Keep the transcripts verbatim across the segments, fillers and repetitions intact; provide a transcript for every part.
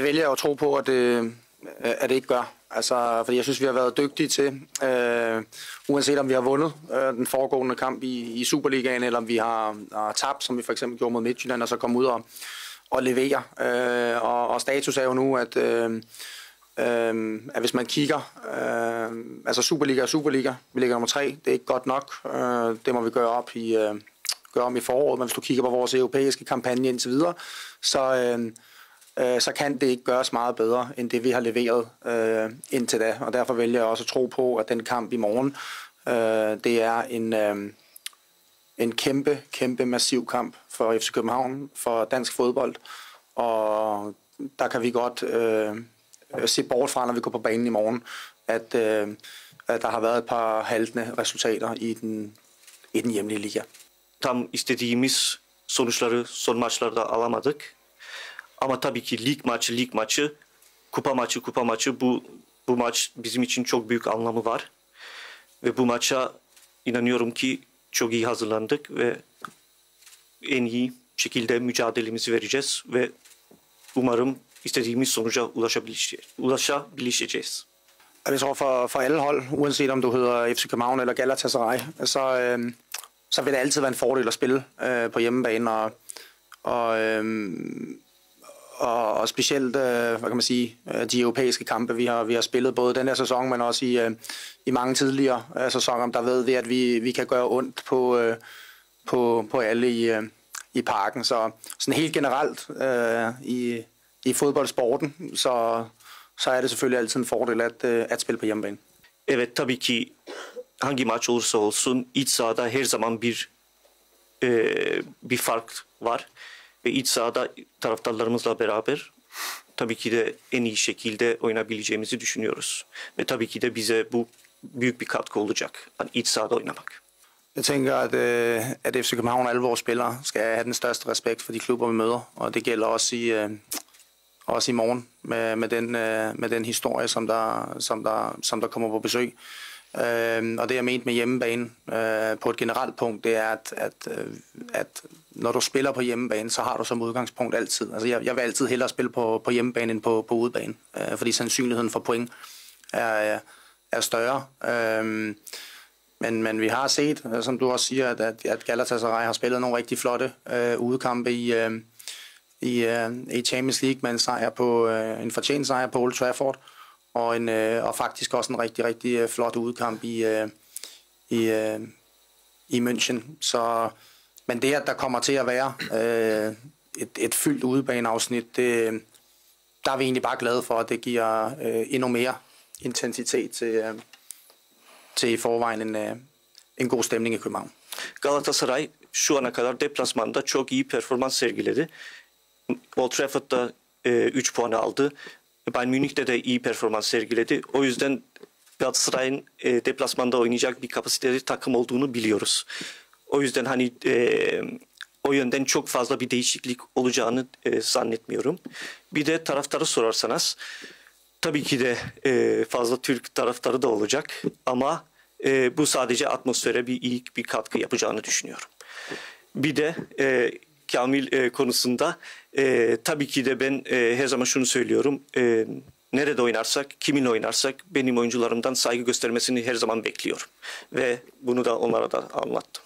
vælger jeg at tro på, at det, at det ikke gør. Altså, fordi jeg synes, vi har været dygtige til, øh, uanset om vi har vundet øh, den foregående kamp i, i Superligaen, eller om vi har, har tabt, som vi for eksempel gjorde mod Midtjylland, og så komme ud og, og levere. Øh, og, og status er jo nu, at, øh, øh, at hvis man kigger, øh, altså Superliga og Superliga, vi ligger nummer tre, det er ikke godt nok. Øh, det må vi gøre op i, øh, gøre om i foråret, men hvis du kigger på vores europæiske kampagne indtil videre, så... Øh, så kan det ikke gøres meget bedre, end det vi har leveret øh, indtil da. Og derfor vælger jeg også at tro på, at den kamp i morgen, øh, det er en, øh, en kæmpe, kæmpe massiv kamp for F C København, for dansk fodbold. Og der kan vi godt øh, se bort fra, når vi går på banen i morgen, at, øh, at der har været et par haltende resultater i den, i den hjemlige liga. Tam istediğimiz sonuçları son maçlarda alamadık. Ama tabii ki lig maçı, lig maçı, kupa maçı, kupa maçı bu bu maç bizim için çok büyük anlamı var. Ve bu maça inanıyorum ki çok iyi hazırlandık ve en iyi şekilde mücadelemizi vereceğiz ve umarım istediğimiz sonuca ulaşabileceğiz. Jeg tror for, for alle hold, uanset om du hedder F C København eller Galatasaray, så, øh, så vil det altid være en fordel at spille øh, på hjemmebane, og, og øh, Og, og specielt, øh, hvad kan man sige, de europæiske kampe, vi har, vi har spillet både den her sæson, men også i, øh, i mange tidligere øh, sæsoner, der ved vi, at vi, vi kan gøre ondt på, øh, på, på alle i, øh, i parken. Så sådan helt generelt øh, i, i fodboldsporten, så, så er det selvfølgelig altid en fordel at, øh, at spille på hjemmebane. Evet, tabii ki hangi maç olursa olsun iç sahada her zaman bir e, bir fark var. Ve iç sahada taraftarlarımızla beraber tabii ki de en iyi şekilde oynayabileceğimizi düşünüyoruz. Ve tabii ki de bize bu büyük bir katkı olacak. Yani iç sahada oynamak. Jeg tænker, at, at F C København og alle vores spillere skal have den største respekt for de klubber, vi møder. Og det gælder også i, også i morgen med, med, den, med den historie, som der, som, der, som der kommer på besøg. Øh, og det jeg mente med hjemmebane øh, på et generelt punkt, det er, at, at, at når du spiller på hjemmebane, så har du som udgangspunkt altid. Altså jeg, jeg vil altid hellere spille på, på hjemmebane end på, på udebane, øh, fordi sandsynligheden for point er, er større. Øh, men, men vi har set, som du også siger, at, at Galatasaray har spillet nogle rigtig flotte øh, udekampe i, øh, i, øh, i Champions League med en, sejr på, øh, en fortjent sejr på Old Trafford. Og, en, øh, og faktisk også en rigtig, rigtig øh, flot udkamp i, øh, i, øh, i München. Så, men det, at der kommer til at være øh, et, et fyldt udebaneafsnit, det, der er vi egentlig bare glade for, at det giver øh, endnu mere intensitet til, øh, til i forvejen en, øh, en god stemning i København. Galatasaray şu ana kadar deplasmanda çok iyi performans sergiledi. Old Trafford'da üç puanı aldı. Bayern Münih'te de iyi performans sergiledi. O yüzden Galatasaray'ın e, deplasmanda oynayacak bir kapasiteli takım olduğunu biliyoruz. O yüzden hani e, o yönden çok fazla bir değişiklik olacağını e, zannetmiyorum. Bir de taraftarı sorarsanız tabii ki de e, fazla Türk taraftarı da olacak ama e, bu sadece atmosfere bir iyi bir katkı yapacağını düşünüyorum. Bir de e, Kamil e, konusunda e, tabii ki de ben e, her zaman şunu söylüyorum. E, nerede oynarsak, kiminle oynarsak benim oyuncularımdan saygı göstermesini her zaman bekliyorum. Ve bunu da onlara da anlattım.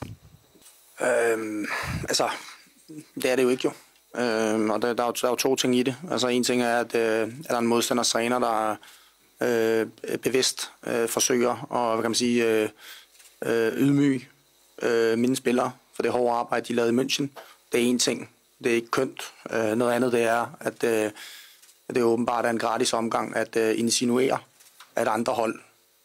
Øhm, altså, det er det jo ikke jo. Øhm, og der, der, er jo, der er jo to ting i det. Altså en ting er, at, øh, at der er en modstanders træner, der øh, bevidst øh, forsøger og hvad kan man sige, øh, øh, ydmyge øh, mine spillere for det hårde arbejde, de lavede i München. Det er en ting. Det er ikke kønt. Øh, noget andet det er, at, øh, at det er åbenbart er en gratis omgang at øh, insinuere, at andre hold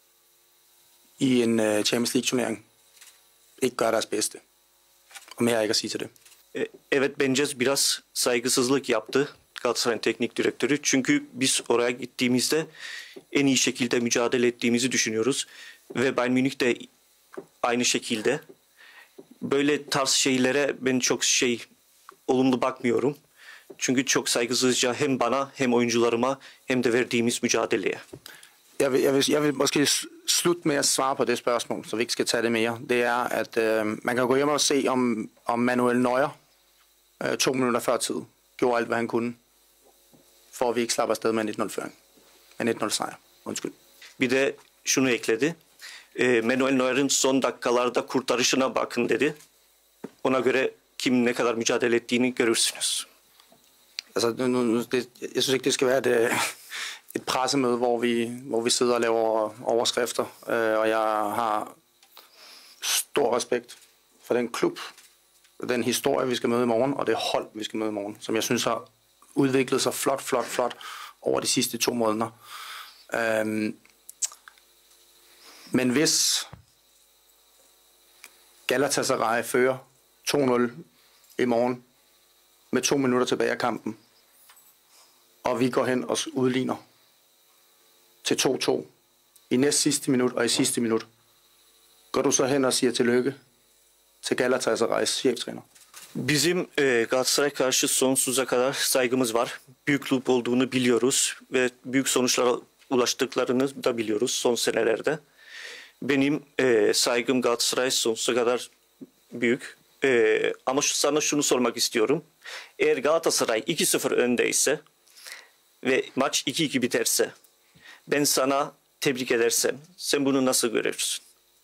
i en øh, Champions League-turnering ikke gør deres bedste. Og mere er ikke at sige til det. Evet, bence biraz saygısızlık yaptı Galatasaray'ın teknik direktörü. Çünkü biz oraya gittiğimizde en iyi şekilde mücadele ettiğimizi düşünüyoruz. Ve Bayern Münih de aynı şekilde. Böyle tarz şeylere ben çok şey olumlu bakmıyorum. Çünkü çok saygısızca hem bana hem oyuncularıma hem de verdiğimiz mücadeleye. Jeg vil, jeg, vil, jeg vil måske slutte med at svare på det spørgsmål, så vi ikke skal tage det mere. Det er, at øh, man kan gå hjem og se, om, om Manuel Neuer øh, to minutter før tid gjorde alt, hvad han kunne for at vi ikke slapper afsted med en et nul føring. En et nul sejr. Undskyld. Bir de şunu ekledi. E, Manuel Neuer'in son dakikalarda kurtarışına bakın dedi. Ona göre kim ne kadar mücadele ettiğini görürsünüz. Altså, nu, nu, det, jeg synes ikke, det skal være et, øh, et pressemøde, hvor vi, hvor vi sidder og laver overskrifter. Øh, og jeg har stor respekt for den klub, den historie, vi skal møde i morgen, og det hold, vi skal møde i morgen, som jeg synes har udviklet sig flot, flot, flot over de sidste to måneder. Øhm, men hvis Galatasaray fører to nul i morgen med to minutter tilbage af kampen, og vi går hen og udligner til to to i næst sidste minut og i sidste minut, går du så hen og siger tillykke til Galatasaray's cheftræner? Bizim e, Galatasaray karşı sonsuza kadar saygımız var. Büyük kulüp olduğunu biliyoruz ve büyük sonuçlara ulaştıklarını da biliyoruz son senelerde. Benim e, saygım Galatasaray sonsuza kadar büyük. E, ama şu, sana şunu sormak istiyorum. Eğer Galatasaray iki sıfır öndeyse ve maç iki iki biterse, ben sana tebrik edersem, sen bunu nasıl görürsün?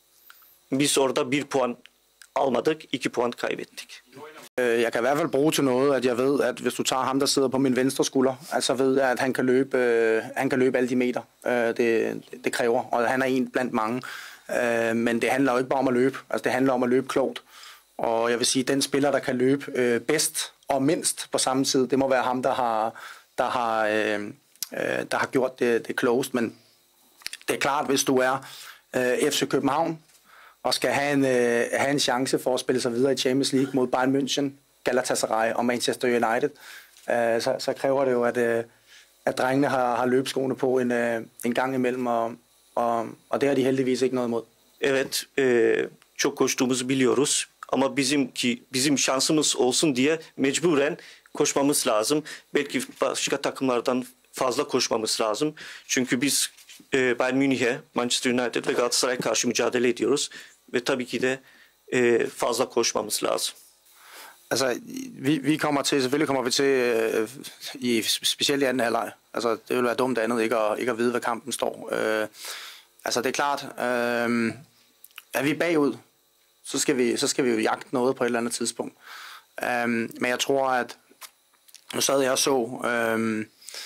Biz orada bir puan almadık, iki puan kaybettik. Jeg kan i hvert fald bruge til noget, at jeg ved, at hvis du tager ham, der sidder på min venstre skulder, altså ved jeg, at han kan løbe, øh, han kan løbe alle de meter, øh, det, det kræver, og han er en blandt mange. Øh, men det handler jo ikke bare om at løbe, altså det handler om at løbe klogt. Og jeg vil sige, at den spiller, der kan løbe øh, bedst og mindst på samme tid, det må være ham, der har, der har, øh, der har gjort det, det klogest. Men det er klart, hvis du er øh, F C København, og skal have en, øh, have en chance for at spille sig videre i Champions League mod Bayern München, Galatasaray og Manchester United, øh, så, så kræver det jo, at, øh, at drengene har, har løbskoene på en, øh, en gang imellem, og, og, og det har de heldigvis ikke noget imod. Evet, e, çok koştuğumuzu biliyoruz ama bizimki bizim şansımız olsun diye mecburen koşmamız lazım. Belki başka takımlardan fazla koşmamız lazım. Çünkü biz e, Bayern Münih'e, Manchester United ve Galatasaray'a karşı mücadele ediyoruz. Ve tabii ki de e, fazla koşmamız lazım. Altså, vi, vi kommer til, selvfølgelig kommer vi til, øh, i, specielt i anden halvleg. Altså, det vil være dumt andet ikke at, ikke at vide, hvad kampen står. Øh, altså, det er klart, øh, er vi bagud, så skal vi, så skal vi jo jagte noget på et eller andet tidspunkt. Øh, men jeg tror, at nu sad jeg og så, øh,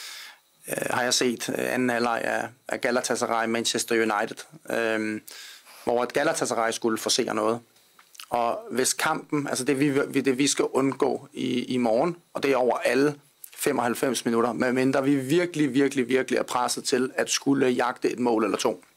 øh, har jeg set anden halvleg af, af Galatasaray Manchester United, øh, hvor at Galatasaray skulle forsere noget. Og hvis kampen, altså det vi, det vi skal undgå i, i morgen, og det er over alle femoghalvfems minutter, medmindre vi virkelig, virkelig, virkelig er presset til at skulle jagte et mål eller to.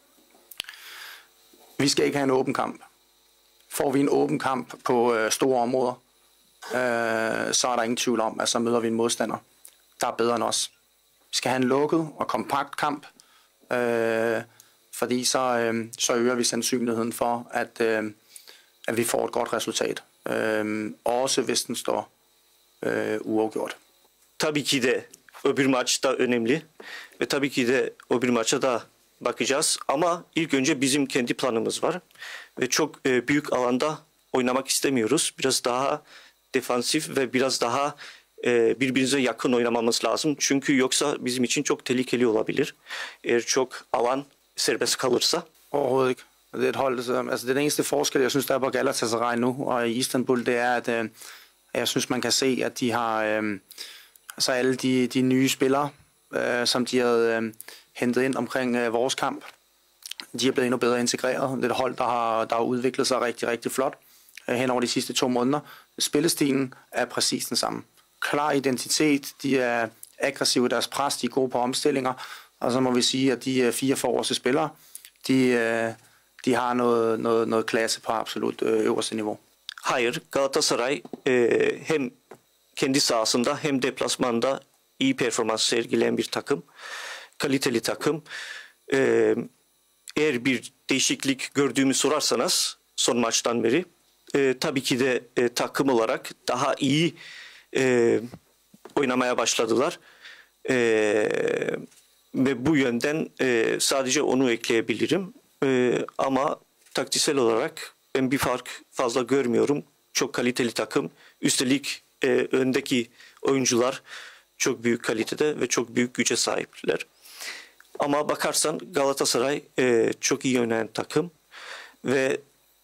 Vi skal ikke have en åben kamp. Får vi en åben kamp på øh, store områder, øh, så er der ingen tvivl om, at så møder vi en modstander, der er bedre end os. Vi skal have en lukket og kompakt kamp, øh, fordi så, øh, så øger vi sandsynligheden for, at, øh, at vi får et godt resultat. Øh, også hvis den står øh, uafgjort. Tabii ki de öbür maç da önemli ve tabii ki de öbür maça da bakacağız. Ama ilk önce bizim kendi planımız var ve çok e, büyük alanda oynamak istemiyoruz. Biraz daha defansif ve biraz daha e, birbirimize yakın oynamamız lazım. Çünkü yoksa bizim için çok tehlikeli olabilir. Eğer çok alan serbest kalırsa. Overhovedet ikke. Det er et hold, altså det er den eneste forskel, jeg synes, der er på Galatasaray nu og i Istanbul, det er, at øh, jeg synes, man kan se, at de har øh, altså alle de, de nye spillere, øh, som de havde øh, hentet ind omkring øh, vores kamp, de er blevet endnu bedre integreret. Det er et hold, der har, der har udviklet sig rigtig, rigtig flot øh, hen over de sidste to måneder. Spillestilen er præcis den samme. Klar identitet, de er aggressive i deres pres, de er gode på omstillinger, og så må vi sige, at de fire forreste spillere, de, øh, de har noget, noget, noget klasse på absolut øverste niveau. Hayır, Galatasaray e, hem kendi sahasında hem deplasmanda iyi performans sergileyen bir takım. Kaliteli takım. E, eğer bir değişiklik gördüğümü sorarsanız son maçtan beri e, tabii ki de e, takım olarak daha iyi e, oynamaya başladılar. E, ve bu yönden e, sadece onu ekleyebilirim. E, ama taktiksel olarak ben bir fark fazla görmüyorum. Çok kaliteli takım. Üstelik e, öndeki oyuncular çok büyük kalitede ve çok büyük güce sahipler. Ama bakarsan Galatasaray e, çok iyi oynayan takım ve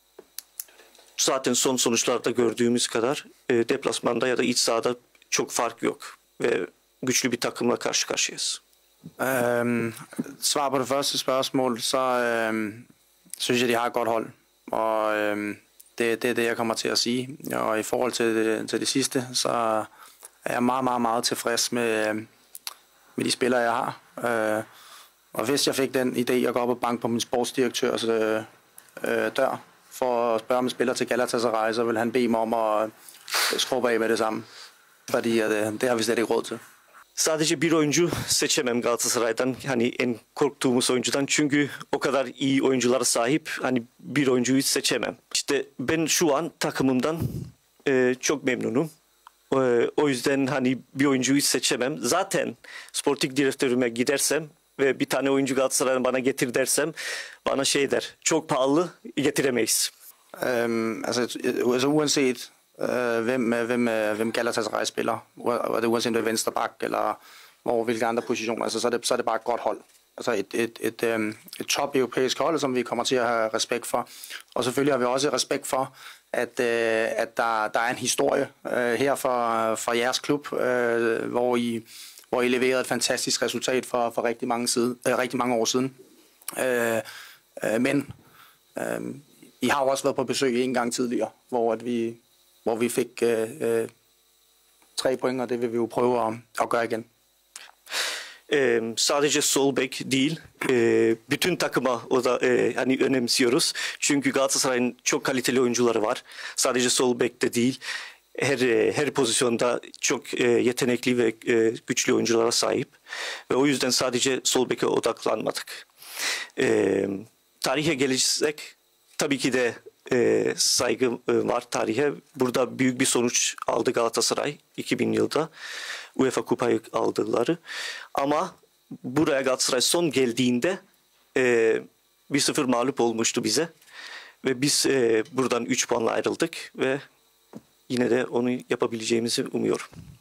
zaten son sonuçlarda gördüğümüz kadar e, deplasmanda ya da iç sahada çok fark yok ve güçlü bir takımla karşı karşıyayız. Øhm, svar på det første spørgsmål, så øhm, synes jeg, de har et godt hold. Og øhm, det, det er det, jeg kommer til at sige. Og i forhold til det, til det sidste, så er jeg meget, meget, meget tilfreds med, med de spillere, jeg har. Øh, og hvis jeg fik den idé at gå op og banke på min sportsdirektørs øh, øh, dør for at spørge om en spiller til Galatasaray, så vil han bede mig om at skrubbe af med det samme. Fordi at, øh, det har vi slet ikke råd til. Sadece bir oyuncu seçemem Galatasaray'dan, hani en korktuğumuz oyuncudan, çünkü o kadar iyi oyunculara sahip, hani bir oyuncuyu seçemem. İşte ben şu an takımımdan e, çok memnunum. E, o yüzden hani bir oyuncuyu seçemem. Zaten sportif direktörüme gidersem ve bir tane oyuncu Galatasaray'dan bana getir dersem, bana şey der, çok pahalı, getiremeyiz. Øhm, altså, altså uanset øh, hvem, hvem, hvem Galatasaray spiller, og det uanset om det er venstre bak eller hvor, hvilke andre positioner, altså, så, er det, så er det bare et godt hold. Altså et, et, et, et, et top europæisk hold, som vi kommer til at have respekt for. Og selvfølgelig har vi også respekt for, at, øh, at der, der er en historie øh, her for, for jeres klub, øh, hvor, I, hvor I leverede et fantastisk resultat for, for rigtig, mange side, øh, rigtig mange år siden. Øh, øh, men øh, I har jo også været på besøg en gang tidligere, hvor, at vi, hvor vi fik øh, øh, tre point, og det vil vi jo prøve at, at gøre igen. Ee, sadece sol bek değil, e, bütün takıma o da e, hani önemsiyoruz. Çünkü Galatasaray'ın çok kaliteli oyuncuları var. Sadece sol bekte değil, her e, her pozisyonda çok e, yetenekli ve e, güçlü oyunculara sahip. Ve o yüzden sadece sol beke odaklanmadık. E, tarihe gelirsek tabii ki de e, saygı e, var tarihe. Burada büyük bir sonuç aldı Galatasaray iki bin yılda. UEFA Kupayı aldıkları. Ama buraya Galatasaray son geldiğinde e, bir sıfır mağlup olmuştu bize. Ve biz e, buradan üç puanla ayrıldık ve yine de onu yapabileceğimizi umuyorum.